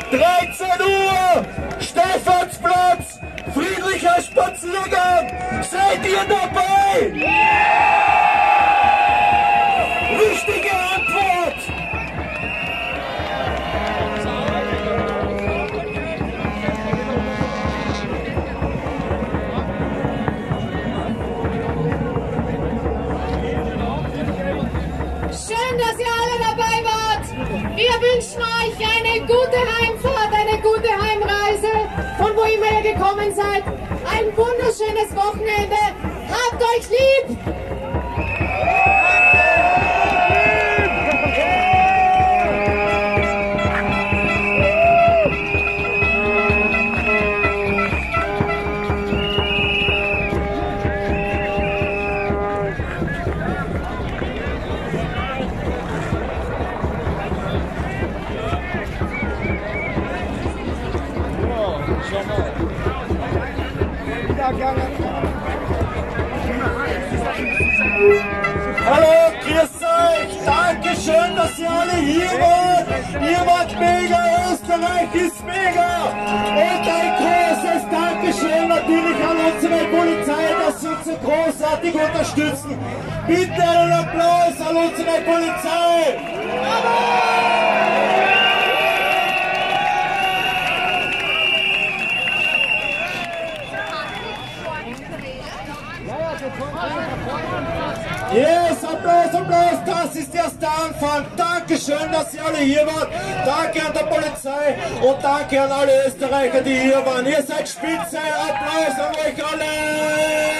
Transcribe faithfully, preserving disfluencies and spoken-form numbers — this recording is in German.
dreizehn Uhr, Stephansplatz, friedlicher Spaziergang. Seid ihr dabei? Richtige Antwort! Schön, dass ihr alle dabei wart. Wir wünschen euch eine gute Heimfahrt, eine gute Heimreise, von wo immer ihr gekommen seid. Ein wunderschönes Wochenende. Habt euch lieb! Hallo, grüß euch! Dankeschön, dass ihr alle hier wart! Ihr wart mega! Österreich ist mega! Und ein großes Dankeschön natürlich an unsere Polizei, dass sie uns so großartig unterstützen! Bitte einen Applaus an unsere Polizei! Yes, Applaus, Applaus, das ist erst der Anfang. Dankeschön, dass ihr alle hier wart. Danke an der Polizei und danke an alle Österreicher, die hier waren. Ihr seid spitze. Applaus an euch alle.